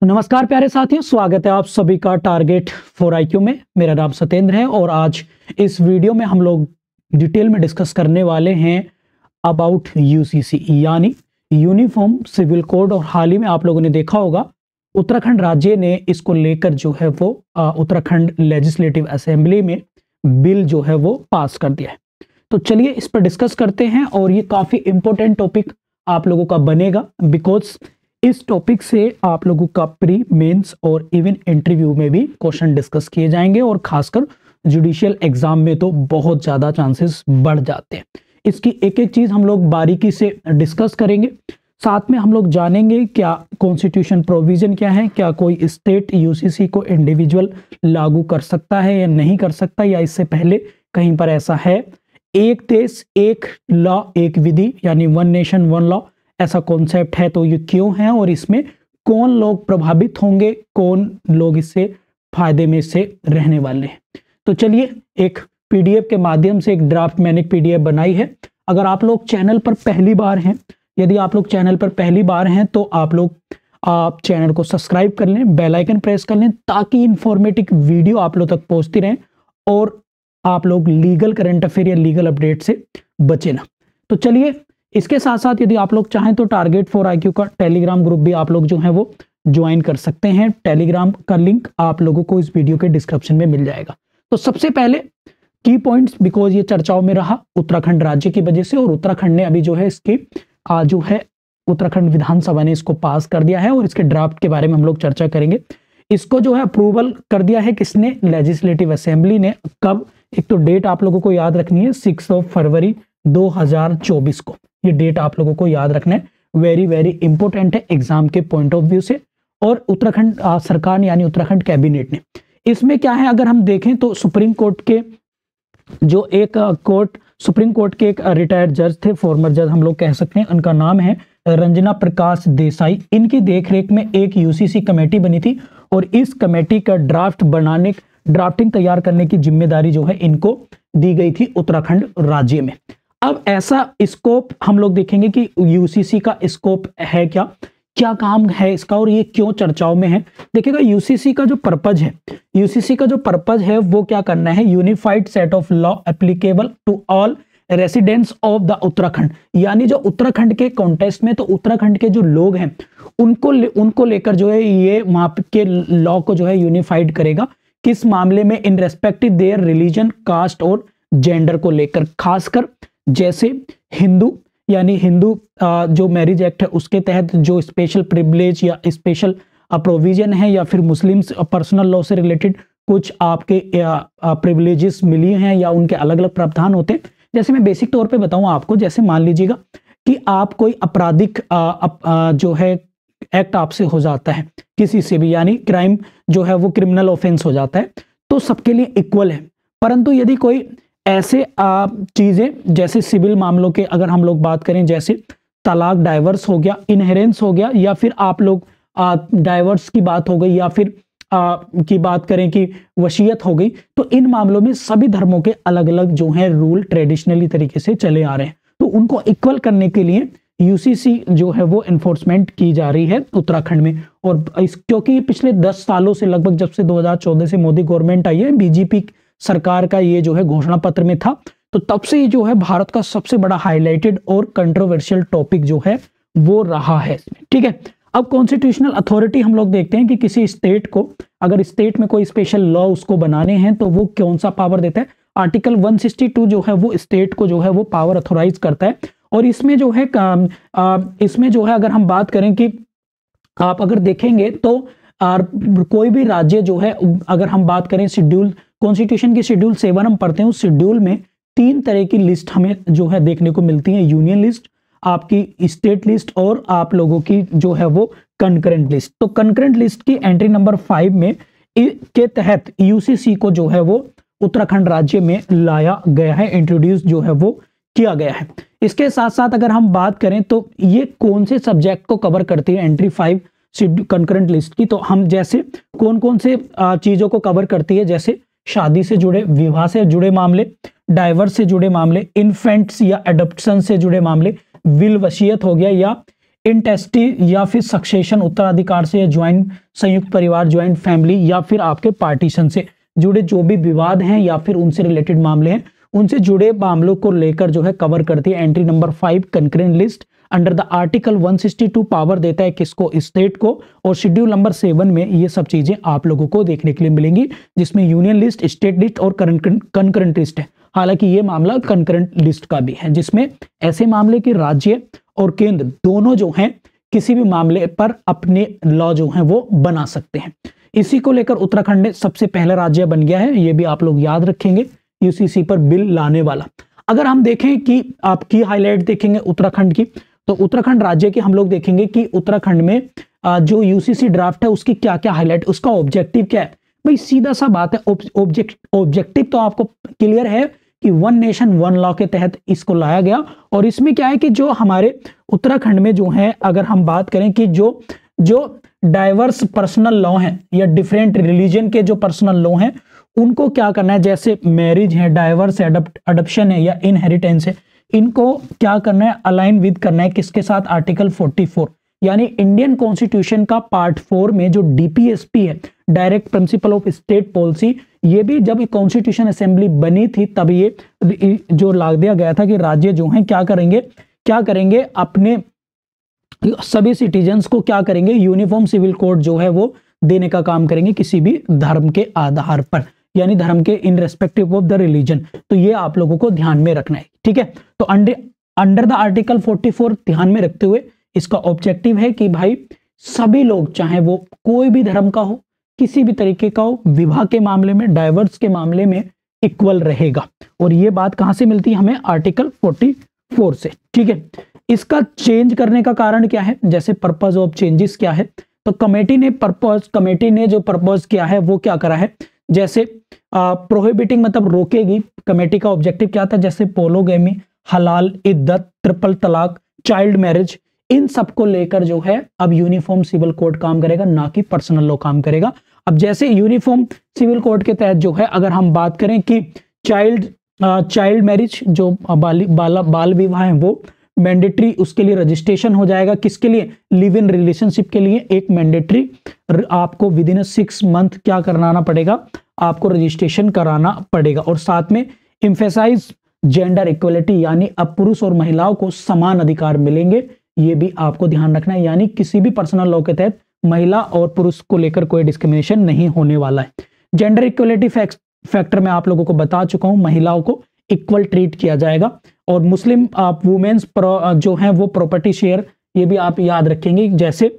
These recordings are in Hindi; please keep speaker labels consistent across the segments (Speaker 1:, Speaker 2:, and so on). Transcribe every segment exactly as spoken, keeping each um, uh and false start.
Speaker 1: नमस्कार प्यारे साथियों, स्वागत है आप सभी का टारगेट फॉर आईक्यू में। मेरा नाम सत्येंद्र है और आज इस वीडियो में हम लोग डिटेल में डिस्कस करने वाले हैं अबाउट यूसीसी यानी यूनिफॉर्म सिविल कोड। और हाल ही में आप लोगों ने देखा होगा उत्तराखंड राज्य ने इसको लेकर जो है वो उत्तराखंड लेजिस्लेटिव असेंबली में बिल जो है वो पास कर दिया है। तो चलिए इस पर डिस्कस करते हैं और ये काफ़ी इंपॉर्टेंट टॉपिक आप लोगों का बनेगा, बिकॉज इस टॉपिक से आप लोगों का प्री मेंस और इवन इंटरव्यू में भी क्वेश्चन डिस्कस किए जाएंगे और खासकर जुडिशियल एग्जाम में तो बहुत ज़्यादा चांसेस बढ़ जाते हैं। इसकी एक एक चीज़ हम लोग बारीकी से डिस्कस करेंगे। साथ में हम लोग जानेंगे क्या कॉन्स्टिट्यूशन प्रोविजन क्या है, क्या कोई स्टेट यूसीसी को इंडिविजुअल लागू कर सकता है या नहीं कर सकता, या इससे पहले कहीं पर ऐसा है। एक देश एक लॉ एक विधि यानी वन नेशन वन लॉ ऐसा कॉन्सेप्ट है, तो ये क्यों है और इसमें कौन लोग प्रभावित होंगे, कौन लोग इससे फायदे में से रहने वाले हैं। तो चलिए एक पीडीएफ के माध्यम से एक ड्राफ्ट मैंने एक पीडीएफ बनाई है। अगर आप लोग चैनल पर पहली बार हैं, यदि आप लोग चैनल पर पहली बार हैं तो आप लोग आप चैनल को सब्सक्राइब कर लें, बेल आइकन प्रेस कर लें ताकि इंफॉर्मेटिव वीडियो आप लोग तक पहुंचती रहें और आप लोग लीगल करंट अफेयर या लीगल अपडेट से बचे ना। तो चलिए इसके साथ साथ यदि आप लोग चाहें तो टारगेट फॉर आईक्यू का टेलीग्राम ग्रुप भी आप लोग जो है वो ज्वाइन कर सकते हैं। टेलीग्राम का लिंक आप लोगों को इस वीडियो के डिस्क्रिप्शन में मिल जाएगा। तो सबसे पहले की पॉइंट्स, बिकॉज ये चर्चाओं में रहा उत्तराखंड राज्य की वजह से, और उत्तराखंड ने अभी जो है इसकी आ, जो है उत्तराखंड विधानसभा ने इसको पास कर दिया है और इसके ड्राफ्ट के बारे में हम लोग चर्चा करेंगे। इसको जो है अप्रूवल कर दिया है किसने? लेजिस्लेटिव असेंबली ने। कब? एक तो डेट आप लोगों को याद रखनी है, सिक्स ऑफ फरवरी दो हजार चौबीस को। ये डेट आप लोगों को याद रखना है, वेरी वेरी इंपॉर्टेंट है एग्जाम के पॉइंट ऑफ व्यू से। और उत्तराखंड सरकार ने यानी उत्तराखंड कैबिनेट ने इसमें क्या है, अगर हम देखें तो सुप्रीम कोर्ट के जो एक कोर्ट सुप्रीम कोर्ट के एक रिटायर्ड जज थे, फॉर्मर जज हम लोग कह सकते हैं, उनका नाम है रंजना प्रकाश देसाई। इनकी देखरेख में एक यूसीसी कमेटी बनी थी और इस कमेटी का ड्राफ्ट बनाने ड्राफ्टिंग तैयार करने की जिम्मेदारी जो है इनको दी गई थी उत्तराखंड राज्य में। अब ऐसा स्कोप हम लोग देखेंगे कि यूसीसी का स्कोप है क्या, क्या काम है इसका और ये क्यों चर्चाओं में है। देखिएगा यूसीसी का जो पर्पज है यूसीसी का जो पर्पज है वो क्या करना है, unified set of law applicable to all residents of the Uttarakhand. यानी जो उत्तराखंड के कॉन्टेस्ट में, तो उत्तराखंड के जो लोग हैं उनको ले, उनको लेकर जो है ये वहां के लॉ को जो है यूनिफाइड करेगा। किस मामले में? In respective their religion, caste और जेंडर को लेकर। खासकर जैसे हिंदू यानी हिंदू जो मैरिज एक्ट है उसके तहत जो स्पेशल प्रिविलेज या स्पेशल प्रोविजन है, या फिर मुस्लिम्स पर्सनल लॉ से रिलेटेड कुछ आपके प्रिविलेजेस मिली हैं या उनके अलग अलग प्रावधान होते हैं। जैसे मैं बेसिक तौर पे बताऊं आपको, जैसे मान लीजिएगा कि आप कोई आपराधिक जो है एक्ट आपसे हो जाता है किसी से भी, यानी क्राइम जो है वो क्रिमिनल ऑफेंस हो जाता है, तो सबके लिए इक्वल है। परंतु यदि कोई ऐसे चीजें जैसे सिविल मामलों के अगर हम लोग बात करें, जैसे तलाक, डाइवर्स हो गया, इनहेरेंस हो गया, या फिर आप लोग डाइवर्स की बात हो गई, या फिर आ, की बात करें कि वसीयत हो गई, तो इन मामलों में सभी धर्मों के अलग अलग जो है रूल ट्रेडिशनली तरीके से चले आ रहे हैं। तो उनको इक्वल करने के लिए यूसीसी जो है वो एनफोर्समेंट की जा रही है उत्तराखंड में। और इस क्योंकि पिछले दस सालों से, लगभग जब से दो हजार चौदह से मोदी गवर्नमेंट आई है, बीजेपी सरकार का ये जो है घोषणा पत्र में था, तो तब से ये जो है भारत का सबसे बड़ा हाईलाइटेड और कंट्रोवर्शियल टॉपिक जो है वो रहा है इसमें। ठीक है, अब कॉन्स्टिट्यूशनल अथॉरिटी हम लोग देखते हैं कि किसी स्टेट को, अगर स्टेट में कोई स्पेशल लॉ उसको बनाने हैं तो वो कौन सा पावर देता है। आर्टिकल एक सौ बासठ जो है वो स्टेट को जो है वो पावर अथोराइज करता है। और इसमें जो है इसमें जो है अगर हम बात करें कि आप अगर देखेंगे तो कोई भी राज्य जो है, अगर हम बात करें शेड्यूल कॉन्स्टिट्यूशन की शेड्यूल सेवन हम पढ़ते हैं, उस शेड्यूल में तीन तरह की लिस्ट हमें जो है देखने को मिलती है, यूनियन लिस्ट, आपकी स्टेट लिस्ट और आप लोगों की जो है वो कंकरेंट लिस्ट। तो कंकरेंट लिस्ट की एंट्री नंबर फाइव में के तहत यूसीसी को जो है वो उत्तराखंड राज्य में लाया गया है, इंट्रोड्यूस जो है वो किया गया है। इसके साथ साथ अगर हम बात करें तो ये कौन से सब्जेक्ट को कवर करती है एंट्री फाइव कंकरेंट लिस्ट की, तो हम जैसे कौन कौन से चीजों को कवर करती है, जैसे शादी से जुड़े, विवाह से जुड़े मामले, डाइवर्स से जुड़े मामले, इन्फेंट्स या एडॉप्शन से जुड़े मामले, विल वसीयत हो गया, या इंटेस्टी या फिर सक्सेशन उत्तराधिकार से, या ज्वाइंट संयुक्त परिवार ज्वाइंट फैमिली, या फिर आपके पार्टीशन से जुड़े जो भी विवाद हैं या फिर उनसे रिलेटेड मामले हैं, उनसे जुड़े मामलों को लेकर जो है कवर करती है entry number five concurrent list under the article one sixty two. Power देता है किसको? स्टेट को। और शेड्यूल नंबर सेवन में ये सब चीजें आप लोगों को देखने के लिए मिलेंगी, जिसमें यूनियन लिस्ट, स्टेट लिस्ट और कंकरेंट लिस्ट है। हालांकि ये मामला कंकरेंट लिस्ट का भी है, जिसमें ऐसे मामले के राज्य और केंद्र दोनों जो हैं किसी भी मामले पर अपने लॉ जो हैं वो बना सकते हैं। इसी को लेकर उत्तराखंड ने सबसे पहला राज्य बन गया है, ये भी आप लोग याद रखेंगे, यूसीसी पर बिल लाने वाला। अगर हम देखें कि आपकी हाईलाइट देखेंगे उत्तराखंड की, तो उत्तराखंड राज्य की हम लोग देखेंगे कि उत्तराखंड में जो यूसीसी ड्राफ्ट है उसकी क्या क्या हाईलाइट, उसका ऑब्जेक्टिव क्या है। भाई सीधा सा बात है, ऑब्जेक्ट ऑब्जेक्टिव तो आपको क्लियर है कि वन नेशन वन लॉ के तहत इसको लाया गया। और इसमें क्या है कि जो हमारे उत्तराखंड में जो है, अगर हम बात करें कि जो जो डाइवर्स पर्सनल लॉ हैं या डिफरेंट रिलीजन के जो पर्सनल लॉ हैं, उनको क्या करना है, जैसे मैरिज है, डाइवर्स है, अडॉप्शन है या इनहेरिटेंस है, इनको क्या करना है, अलाइन विद करना है किसके साथ? आर्टिकल फोर्टी फोर, यानी इंडियन कॉन्स्टिट्यूशन का पार्ट फोर में जो डीपीएसपी है, direct principle of state policy, ये भी जब कॉन्स्टिट्यूशन असेंबली बनी थी तब ये जो ला दिया गया था कि राज्य जो हैं क्या करेंगे क्या करेंगे अपने सभी सिटीजन्स को क्या करेंगे, यूनिफॉर्म सिविल कोड जो है वो देने का काम करेंगे किसी भी धर्म के आधार पर, यानी धर्म के in respective of the religion. तो ये आप लोगों को ध्यान में रखना है, ठीक है। तो under under the article forty four ध्यान में रखते हुए इसका ऑब्जेक्टिव है कि भाई सभी लोग, चाहे वो कोई भी धर्म का हो, किसी भी तरीके का हो, विवाह के मामले में, डाइवर्स के मामले में इक्वल रहेगा। और ये बात कहां से मिलती है हमें? आर्टिकल फोर्टी फोर से, ठीक है। इसका चेंज करने का कारण क्या है, जैसे पर्पज ऑफ चेंजेस क्या है, तो कमेटी ने पर्पज कमेटी ने जो पर्पज किया है वो क्या करा है, जैसे प्रोहिबिटिंग मतलब रोकेगी। कमेटी का ऑब्जेक्टिव क्या था, जैसे पोलोगेमी, हलाल, इद्दत, ट्रिपल तलाक, चाइल्ड मैरिज, इन सब को लेकर जो है अब यूनिफॉर्म सिविल कोड काम करेगा, ना कि पर्सनल लॉ काम करेगा। अब जैसे यूनिफॉर्म सिविल कोड के तहत जो है, अगर हम बात करें कि चाइल्ड चाइल्ड मैरिज जो बाल बाल, बाल विवाह है वो मैंडेटरी, उसके लिए रजिस्ट्रेशन हो जाएगा। किसके लिए? लिव इन रिलेशनशिप के लिए एक मैंडेटरी आपको विद इन सिक्स मंथ क्या कराना पड़ेगा, आपको रजिस्ट्रेशन कराना पड़ेगा। और साथ में एम्फेसाइज जेंडर इक्वलिटी, यानी अब पुरुष और महिलाओं को समान अधिकार मिलेंगे, ये भी आपको ध्यान रखना है। यानी किसी भी पर्सनल लॉ के तहत महिला और पुरुष को लेकर कोई डिस्क्रिमिनेशन नहीं होने वाला है। जेंडर इक्वलिटी फैक्टर में आप लोगों को बता चुका हूं, महिलाओं को इक्वल ट्रीट किया जाएगा। और मुस्लिम वुमेन्स जो हैं वो प्रॉपर्टी शेयर, ये भी आप याद रखेंगे। जैसे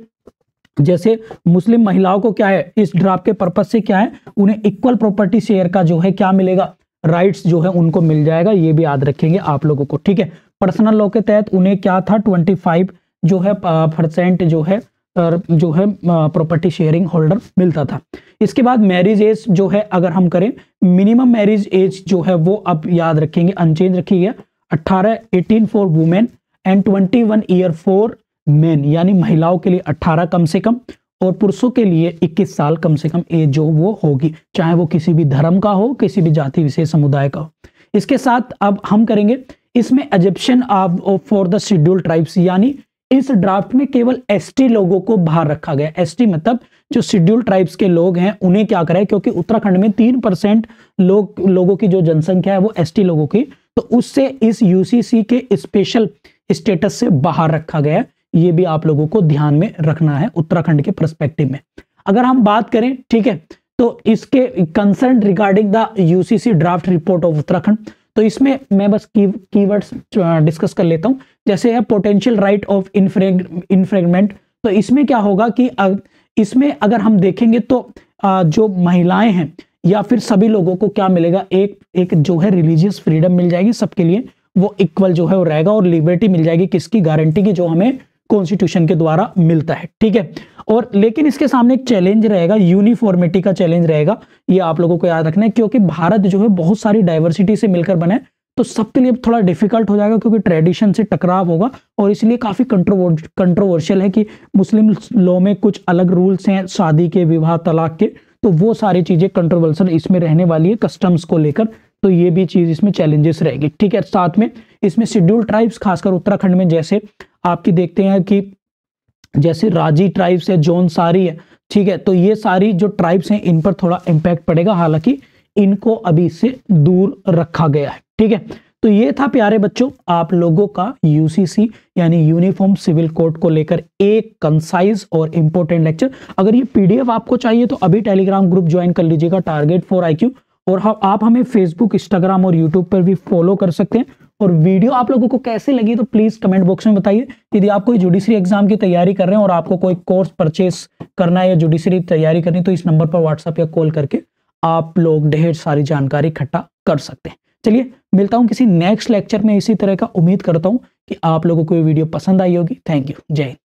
Speaker 1: जैसे मुस्लिम महिलाओं को क्या है, इस ड्राफ्ट के पर्पज से क्या है, उन्हें इक्वल प्रॉपर्टी शेयर का जो है क्या मिलेगा, राइट्स जो है उनको मिल जाएगा, ये भी याद रखेंगे आप लोगों को, ठीक है। पर्सनल लॉ के तहत उन्हें क्या था, पच्चीस जो है परसेंट जो है जो है प्रॉपर्टी शेयरिंग होल्डर मिलता था। इसके बाद मैरिज एज जो है, अगर हम करें मिनिमम मैरिज एज जो है वो अब याद रखेंगे अनचेंज रखी गया, अठारह एटीन फॉर वुमेन एंड इक्कीस ईयर फॉर मेन, यानी महिलाओं के लिए अठारह कम से कम और पुरुषों के लिए इक्कीस साल कम से कम एज जो वो होगी, चाहे वो किसी भी धर्म का हो, किसी भी जाति विशेष समुदाय का हो। इसके साथ अब हम करेंगे इसमें exception for the schedule tribes, यानी इस ड्राफ्ट में केवल एसटी लोगों को बाहर रखा गया। एसटी मतलब जो शेड्यूल ट्राइब्स के लोग हैं उन्हें क्या करें, क्योंकि उत्तराखंड में तीन परसेंट लोग लोगों की जो जनसंख्या है वो एसटी लोगों की, तो उससे इस यूसीसी के स्पेशल स्टेटस से बाहर रखा गया। ये भी आप लोगों को ध्यान में रखना है उत्तराखंड के पर्सपेक्टिव में। अगर हम बात करें, ठीक है, तो इसके concern regarding the UCC draft report of Uttarakhand, तो इसमें मैं बस की कीवर्ड्स डिस्कस कर लेता हूं। जैसे है पोटेंशियल राइट ऑफ इन्फ्रेगमेंट, तो इसमें क्या होगा कि इसमें अगर हम देखेंगे तो जो महिलाएं हैं या फिर सभी लोगों को क्या मिलेगा, एक एक जो है रिलीजियस फ्रीडम मिल जाएगी सबके लिए, वो इक्वल जो है वो रहेगा, और लिबर्टी मिल जाएगी किसकी, गारंटी की, जो हमें कॉन्स्टिट्यूशन के द्वारा मिलता है, ठीक है। और लेकिन इसके सामने एक चैलेंज रहेगा, यूनिफॉर्मिटी का चैलेंज रहेगा, ये आप लोगों को याद रखना है, क्योंकि भारत जो है बहुत सारी डाइवर्सिटी से मिलकर बना है, तो सबके लिए थोड़ा डिफिकल्ट हो जाएगा, क्योंकि ट्रेडिशन से टकराव होगा। और इसलिए काफी कंट्रोवर्शियल है कि मुस्लिम लॉ में कुछ अलग रूल्स हैं शादी के, विवाह, तलाक के, तो वो सारी चीजें कंट्रोवर्शियल इसमें रहने वाली है कस्टम्स को लेकर, तो ये भी चीज इसमें चैलेंजेस रहेगी, ठीक है। साथ में इसमें शेड्यूल ट्राइब्स खासकर उत्तराखंड में, जैसे आपकी देखते हैं कि जैसे राजी ट्राइब्स है, जौनसारी है, ठीक है, तो ये सारी जो ट्राइब्स हैं इन पर थोड़ा इम्पैक्ट पड़ेगा, हालांकि इनको अभी से दूर रखा गया है, ठीक है। तो ये था प्यारे बच्चों आप लोगों का यूसीसी यानी यूनिफॉर्म सिविल कोड को लेकर एक कंसाइज और इंपॉर्टेंट लेक्चर। अगर ये पीडीएफ आपको चाहिए तो अभी टेलीग्राम ग्रुप ज्वाइन कर लीजिएगा, टारगेट फॉर आईक्यू, और आप हमें फेसबुक, इंस्टाग्राम और यूट्यूब पर भी फॉलो कर सकते हैं। और वीडियो आप लोगों को कैसे लगी तो प्लीज कमेंट बॉक्स में बताइए। यदि आप कोई जुडिशरी एग्जाम की तैयारी कर रहे हैं और आपको कोई कोर्स परचेस करना है या जुडिशरी तैयारी करनी है तो इस नंबर पर व्हाट्सएप या कॉल करके आप लोग ढेर सारी जानकारी इकट्ठा कर सकते हैं। चलिए मिलता हूं किसी नेक्स्ट लेक्चर में इसी तरह का। उम्मीद करता हूं कि आप लोगों को ये वीडियो पसंद आई होगी। Thank you. जय हिंद।